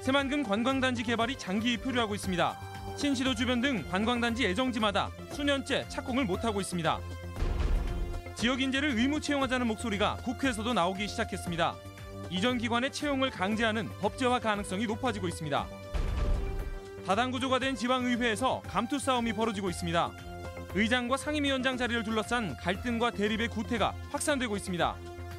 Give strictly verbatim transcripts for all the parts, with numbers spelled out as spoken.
새만금 관광단지 개발이 장기 표류하고 있습니다. 신시도 주변 등 관광단지 애정지마다 수년째 착공을 못하고 있습니다. 지역 인재를 의무 채용하자는 목소리가 국회에서도 나오기 시작했습니다. 이전 기관의 채용을 강제하는 법제화 가능성이 높아지고 있습니다. 다당 구조가 된 지방의회에서 감투 싸움이 벌어지고 있습니다. 의장과 상임위원장 자리를 둘러싼 갈등과 대립의 구태가 확산되고 있습니다.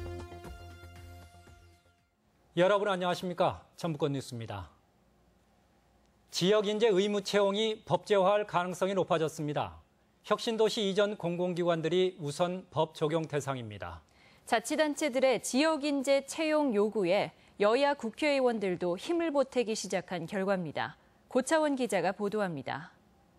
여러분 안녕하십니까? 전북권 뉴스입니다. 지역 인재 의무 채용이 법제화할 가능성이 높아졌습니다. 혁신도시 이전 공공기관들이 우선 법 적용 대상입니다. 자치단체들의 지역 인재 채용 요구에 여야 국회의원들도 힘을 보태기 시작한 결과입니다. 고차원 기자가 보도합니다.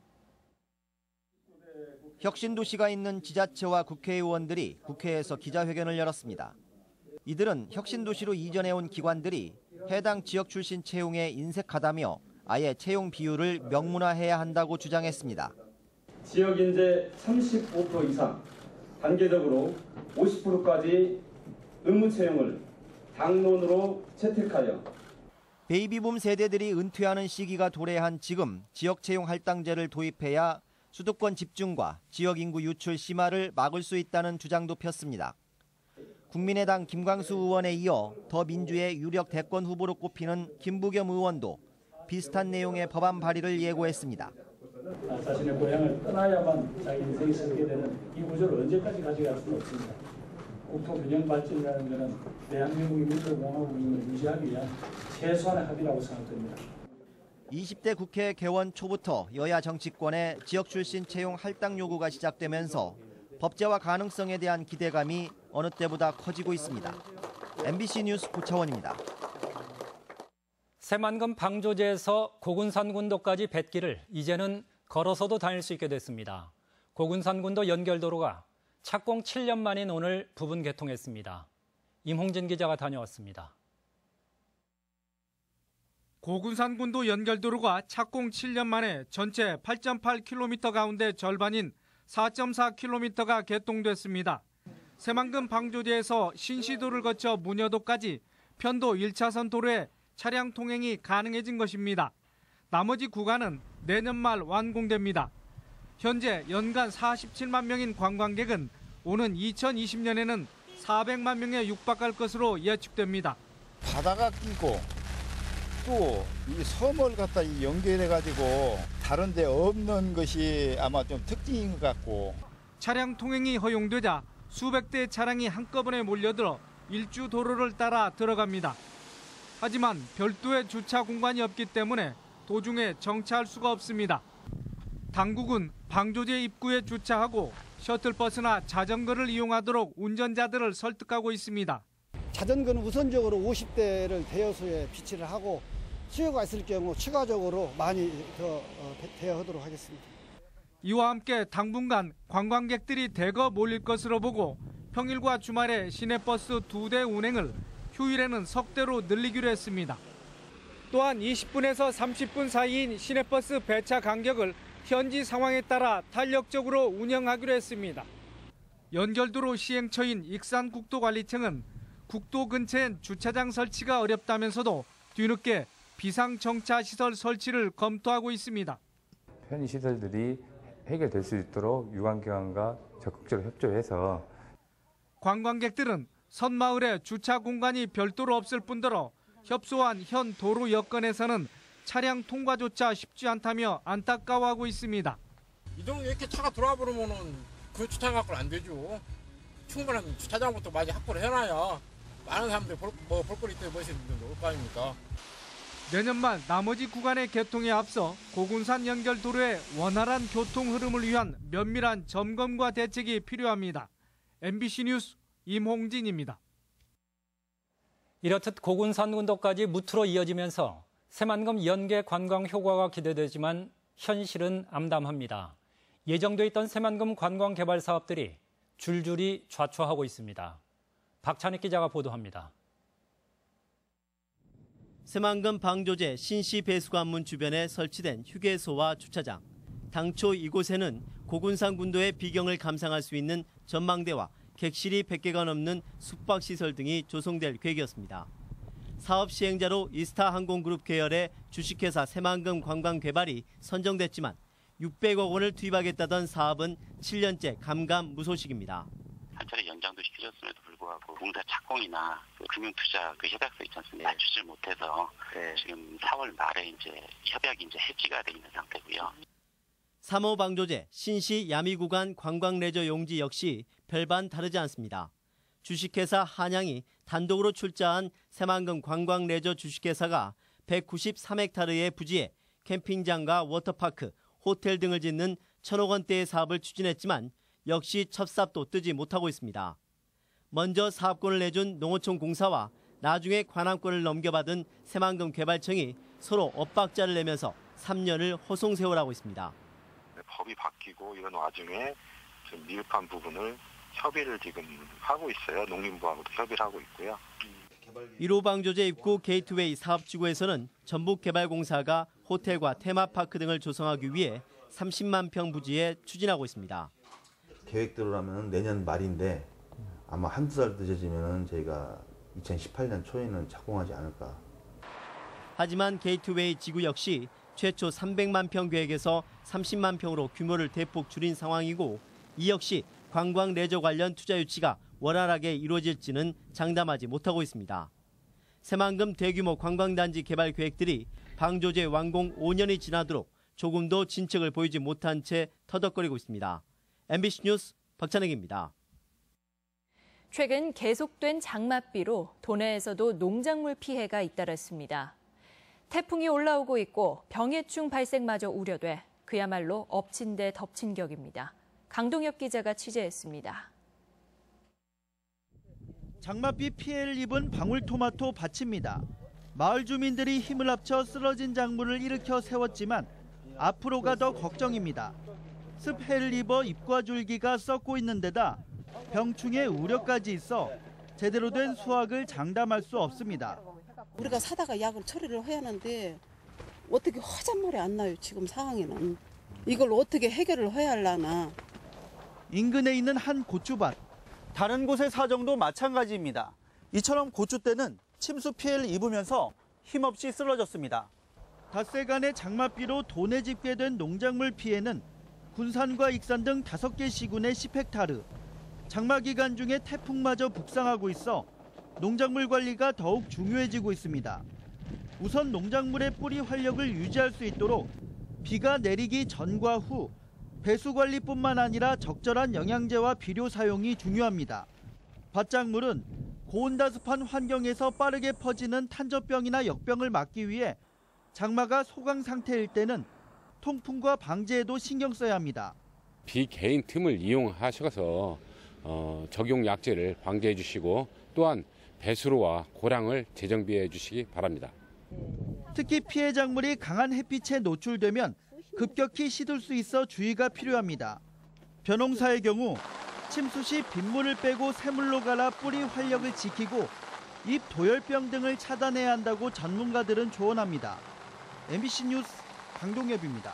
혁신도시가 있는 지자체와 국회의원들이 국회에서 기자회견을 열었습니다. 이들은 혁신도시로 이전해온 기관들이 해당 지역 출신 채용에 인색하다며 아예 채용 비율을 명문화해야 한다고 주장했습니다. 지역 인재 삼십오 퍼센트 이상, 단계적으로 오십 퍼센트까지 의무 채용을 당론으로 채택하여 베이비붐 세대들이 은퇴하는 시기가 도래한 지금 지역 채용 할당제를 도입해야 수도권 집중과 지역 인구 유출 심화를 막을 수 있다는 주장도 폈습니다. 국민의당 김광수 의원에 이어 더민주의 유력 대권 후보로 꼽히는 김부겸 의원도 비슷한 내용의 법안 발의를 예고했습니다. 자신의 고향을 떠나야만 자기 인생이 설계 되는 이 구조를 언제까지 가져갈 수는 없습니다. 국토 균형 발전이라는 것은 대한민국의 민주공화국을 유지하기 위한 최소한의 합의라고 생각됩니다. 이십 대 국회 개원 초부터 여야 정치권의 지역 출신 채용 할당 요구가 시작되면서 법제화 가능성에 대한 기대감이 어느 때보다 커지고 있습니다. 엠비씨 뉴스 고차원입니다. 새만금 방조제에서 고군산군도까지 뱃길을 이제는 걸어서도 다닐 수 있게 됐습니다. 고군산군도 연결도로가 착공 칠 년 만인 오늘 부분 개통했습니다. 임홍진 기자가 다녀왔습니다. 고군산군도 연결도로가 착공 칠 년 만에 전체 팔 점 팔 킬로미터 가운데 절반인 사 점 사 킬로미터가 개통됐습니다. 새만금 방조제에서 신시도를 거쳐 문여도까지 편도 일 차선 도로에 차량 통행이 가능해진 것입니다. 나머지 구간은 내년 말 완공됩니다. 현재 연간 사십칠만 명인 관광객은 오는 이천이십 년에는 사백만 명에 육박할 것으로 예측됩니다. 바다가 끼고 또 이 섬을 갖다 연결해가지고 다른 데 없는 것이 아마 좀 특징인 것 같고. 차량 통행이 허용되자 수백 대의 차량이 한꺼번에 몰려들어 일주 도로를 따라 들어갑니다. 하지만 별도의 주차 공간이 없기 때문에 도중에 정차할 수가 없습니다. 당국은 방조제 입구에 주차하고 셔틀버스나 자전거를 이용하도록 운전자들을 설득하고 있습니다. 자전거는 우선적으로 오십 대를 대여소에 비치를 하고 수요가 있을 경우 추가적으로 많이 더 대여하도록 하겠습니다. 이와 함께 당분간 관광객들이 대거 몰릴 것으로 보고 평일과 주말에 시내버스 두 대 운행을 휴일에는 석 대로 늘리기로 했습니다. 또한 이십 분에서 삼십 분 사이인 시내버스 배차 간격을 현지 상황에 따라 탄력적으로 운영하기로 했습니다. 연결도로 시행처인 익산국도관리청은 국도 근처엔 주차장 설치가 어렵다면서도 뒤늦게 비상정차시설 설치를 검토하고 있습니다. 편의시설들이 해결될 수 있도록 유관기관과 적극적으로 협조해서 관광객들은 선마을에 주차 공간이 별도로 없을 뿐더러 협소한 현 도로 여건에서는 차량 통과조차 쉽지 않다며 안타까워하고 있습니다. 이 동네 이렇게 차가 들어와 버리면은 그 주차장 갖고는 안 되죠. 충분한 주차장부터 많이 확보를 해놔야 많은 사람들이 볼, 뭐 볼거리 때문에 멋있는 분들 올 거 아닙니까? 내년 말 나머지 구간의 개통에 앞서 고군산 연결도로의 원활한 교통 흐름을 위한 면밀한 점검과 대책이 필요합니다. 엠비씨 뉴스 임홍진입니다. 이렇듯 고군산군도까지 무트로 이어지면서 새만금 연계 관광 효과가 기대되지만 현실은 암담합니다. 예정돼 있던 새만금 관광 개발 사업들이 줄줄이 좌초하고 있습니다. 박찬익 기자가 보도합니다. 새만금 방조제 신시 배수관문 주변에 설치된 휴게소와 주차장. 당초 이곳에는 고군산군도의 비경을 감상할 수 있는 전망대와 객실이 백 개가 넘는 숙박시설 등이 조성될 계획이었습니다. 사업 시행자로 이스타항공그룹 계열의 주식회사 새만금 관광개발이 선정됐지만 육백억 원을 투입하겠다던 사업은 칠 년째 감감무소식입니다. 한 차례 연장도 시켜줬음에도 불구하고 공사 착공이나 그 금융투자 그 협약서 있지 않습니까? 맞추질 못해서 네. 지금 사월 말에 이제 협약이 이제 해지가 돼 있는 상태고요. 삼 호 방조제 신시 야미구간 관광레저 용지 역시 별반 다르지 않습니다. 주식회사 한양이 단독으로 출자한 새만금 관광레저 주식회사가 백구십삼 헥타르의 부지에 캠핑장과 워터파크, 호텔 등을 짓는 천억 원대의 사업을 추진했지만 역시 첫 삽도 뜨지 못하고 있습니다. 먼저 사업권을 내준 농어촌 공사와 나중에 관함권을 넘겨받은 새만금 개발청이 서로 엇박자를 내면서 삼 년을 허송세월하고 있습니다. 법이 바뀌고 이런 와중에 좀 미흡한 부분을 협의를 지금 하고 있어요. 농림부하고도 협의를 하고 있고요. 일 호 방조제 입구 게이트웨이 사업지구에서는 전북개발공사가 호텔과 테마파크 등을 조성하기 위해 삼십만 평 부지에 추진하고 있습니다. 계획대로라면 내년 말인데 아마 한두 달 늦어지면 저희가 이천십팔 년 초에는 착공하지 않을까. 하지만 게이트웨이 지구 역시 최초 삼백만 평 계획에서 삼십만 평으로 규모를 대폭 줄인 상황이고 이 역시 관광 레저 관련 투자 유치가 원활하게 이루어질지는 장담하지 못하고 있습니다. 새만금 대규모 관광단지 개발 계획들이 방조제 완공 오 년이 지나도록 조금도 진척을 보이지 못한 채 터덕거리고 있습니다. 엠비씨 뉴스 박찬혁입니다. 최근 계속된 장맛비로 도내에서도 농작물 피해가 잇따랐습니다. 태풍이 올라오고 있고 병해충 발생마저 우려돼 그야말로 엎친 데 덮친 격입니다. 강동엽 기자가 취재했습니다. 장맛비 피해를 입은 방울토마토 밭입니다. 마을 주민들이 힘을 합쳐 쓰러진 작물을 일으켜 세웠지만 앞으로가 더 걱정입니다. 습해를 입어 잎과 줄기가 썩고 있는 데다 병충해 우려까지 있어 제대로 된 수확을 장담할 수 없습니다. 우리가 사다가 약을 처리를 해야 하는데 어떻게 허잔말이 안 나요, 지금 상황에는. 이걸 어떻게 해결을 해야 하려나. 인근에 있는 한 고추밭. 다른 곳의 사정도 마찬가지입니다. 이처럼 고추대는 침수 피해를 입으면서 힘없이 쓰러졌습니다. 닷새간의 장맛비로 돈에 집계된 농작물 피해는 군산과 익산 등 다섯 개 시군의 십 헥타르. 장마 기간 중에 태풍마저 북상하고 있어 농작물 관리가 더욱 중요해지고 있습니다. 우선 농작물의 뿌리 활력을 유지할 수 있도록 비가 내리기 전과 후 배수 관리뿐만 아니라 적절한 영양제와 비료 사용이 중요합니다. 밭작물은 고온다습한 환경에서 빠르게 퍼지는 탄저병이나 역병을 막기 위해 장마가 소강 상태일 때는 통풍과 방제에도 신경 써야 합니다. 비개인 틈을 이용하셔서 어, 적용 약제를 방제해 주시고 또한 배수로와 고량을 재정비해 주시기 바랍니다. 특히 피해 작물이 강한 햇빛에 노출되면 급격히 시들 수 있어 주의가 필요합니다. 벼농사의 경우 침수 시 빗물을 빼고 새물로 갈아 뿌리 활력을 지키고 잎 도열병 등을 차단해야 한다고 전문가들은 조언합니다. 엠비씨 뉴스 강동엽입니다.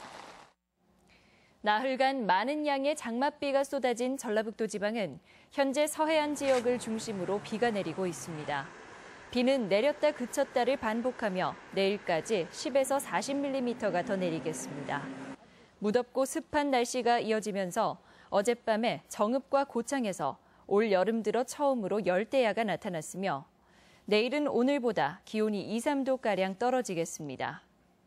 나흘간 많은 양의 장맛비가 쏟아진 전라북도 지방은 현재 서해안 지역을 중심으로 비가 내리고 있습니다. 비는 내렸다 그쳤다를 반복하며 내일까지 십에서 사십 밀리미터가 더 내리겠습니다. 무덥고 습한 날씨가 이어지면서 어젯밤에 정읍과 고창에서 올 여름 들어 처음으로 열대야가 나타났으며 내일은 오늘보다 기온이 이, 삼 도가량 떨어지겠습니다.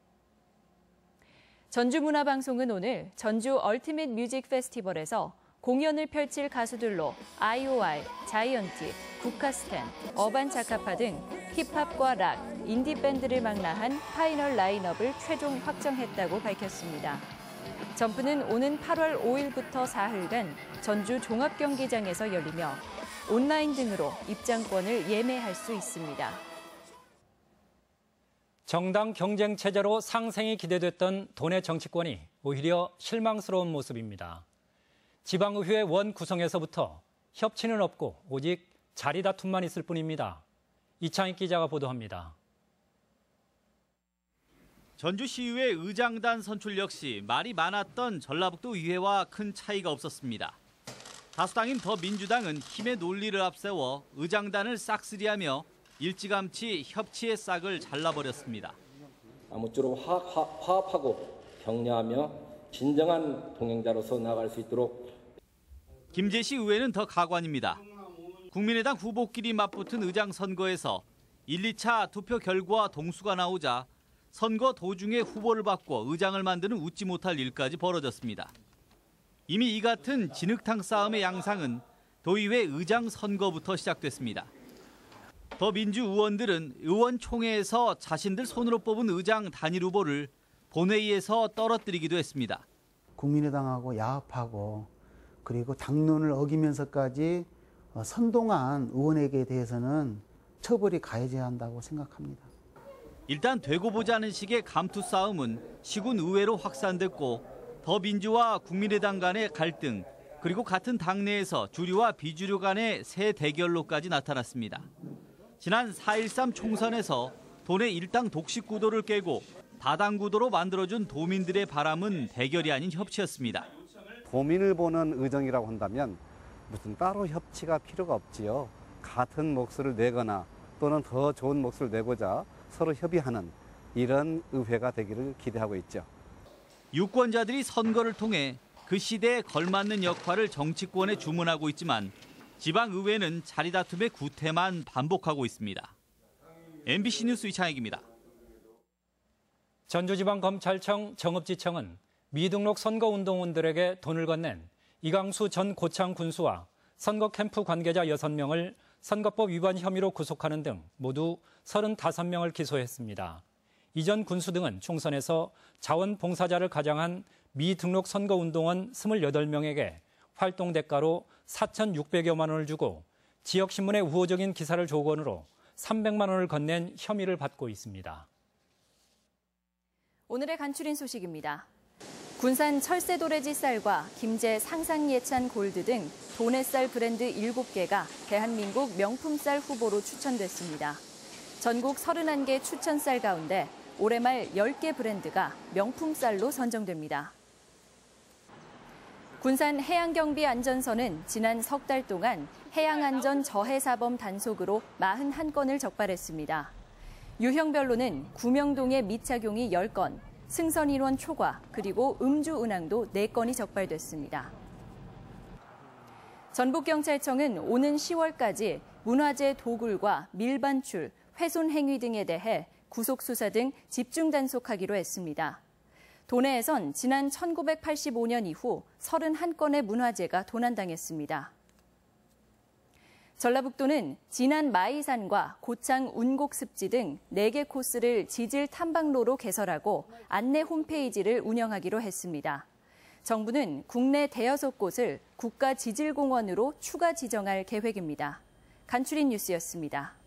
전주문화방송은 오늘 전주 얼티밋 뮤직 페스티벌에서 공연을 펼칠 가수들로 아이오아이, 자이언티, 국카스텐, 어반자카파 등 힙합과 락, 인디밴드를 망라한 파이널 라인업을 최종 확정했다고 밝혔습니다. 점프는 오는 팔월 오일부터 사흘간 전주 종합경기장에서 열리며 온라인 등으로 입장권을 예매할 수 있습니다. 정당 경쟁 체제로 상생이 기대됐던 도내 정치권이 오히려 실망스러운 모습입니다. 지방의회 원 구성에서부터 협치는 없고 오직 자리 다툼만 있을 뿐입니다. 이창익 기자가 보도합니다. 전주시의회 의장단 선출 역시 말이 많았던 전라북도 의회와 큰 차이가 없었습니다. 다수당인 더민주당은 힘의 논리를 앞세워 의장단을 싹쓸이하며 일찌감치 협치의 싹을 잘라버렸습니다. 아무쪼록 화, 화, 화합하고 격려하며 진정한 동행자로서 나아갈 수 있도록. 김제시 의회는 더 가관입니다. 국민의당 후보끼리 맞붙은 의장 선거에서 일, 이 차 투표 결과 동수가 나오자 선거 도중에 후보를 바꿔 의장을 만드는 웃지 못할 일까지 벌어졌습니다. 이미 이 같은 진흙탕 싸움의 양상은 도의회 의장 선거부터 시작됐습니다. 더민주 의원들은 의원총회에서 자신들 손으로 뽑은 의장 단일 후보를 본회의에서 떨어뜨리기도 했습니다. 국민의당하고 야합하고 그리고 당론을 어기면서까지 선동한 의원에게 대해서는 처벌이 가해져야 한다고 생각합니다. 일단 되고 보자는 식의 감투 싸움은 시군 의회로 확산됐고 더민주와 국민의당 간의 갈등 그리고 같은 당내에서 주류와 비주류 간의 새 대결로까지 나타났습니다. 지난 사 일삼 총선에서 도내 일당 독식 구도를 깨고 다당 구도로 만들어준 도민들의 바람은 대결이 아닌 협치였습니다. 도민을 보는 의정이라고 한다면 무슨 따로 협치가 필요가 없지요. 같은 몫을 내거나 또는 더 좋은 몫을 내고자 서로 협의하는 이런 의회가 되기를 기대하고 있죠. 유권자들이 선거를 통해 그 시대에 걸맞는 역할을 정치권에 주문하고 있지만 지방의회는 자리다툼의 구태만 반복하고 있습니다. 엠비씨 뉴스 이창익입니다. 전주지방검찰청 정읍지청은 미등록 선거운동원들에게 돈을 건넨 이강수 전 고창 군수와 선거 캠프 관계자 여섯 명을 선거법 위반 혐의로 구속하는 등 모두 서른다섯 명을 기소했습니다. 이전 군수 등은 총선에서 자원봉사자를 가장한 미등록 선거운동원 스물여덟 명에게 활동 대가로 사천육백여만 원을 주고 지역신문의 우호적인 기사를 조건으로 삼백만 원을 건넨 혐의를 받고 있습니다. 오늘의 간추린 소식입니다. 군산 철새도래지 쌀과 김제 상상예찬 골드 등 도내쌀 브랜드 일곱 개가 대한민국 명품쌀 후보로 추천됐습니다. 전국 서른한 개 추천쌀 가운데 올해 말 열 개 브랜드가 명품쌀로 선정됩니다. 군산 해양경비안전서는 지난 석 달 동안 해양안전 저해사범 단속으로 사십일 건을 적발했습니다. 유형별로는 구명동의 미착용이 십 건, 승선인원 초과, 그리고 음주운항도 네 건이 적발됐습니다. 전북경찰청은 오는 시월까지 문화재 도굴과 밀반출, 훼손 행위 등에 대해 구속수사 등 집중 단속하기로 했습니다. 도내에선 지난 천구백팔십오 년 이후 서른한 건의 문화재가 도난당했습니다. 전라북도는 진안 마이산과 고창 운곡습지 등 네 개 코스를 지질 탐방로로 개설하고 안내 홈페이지를 운영하기로 했습니다. 정부는 국내 대여섯 곳을 국가지질공원으로 추가 지정할 계획입니다. 간추린 뉴스였습니다.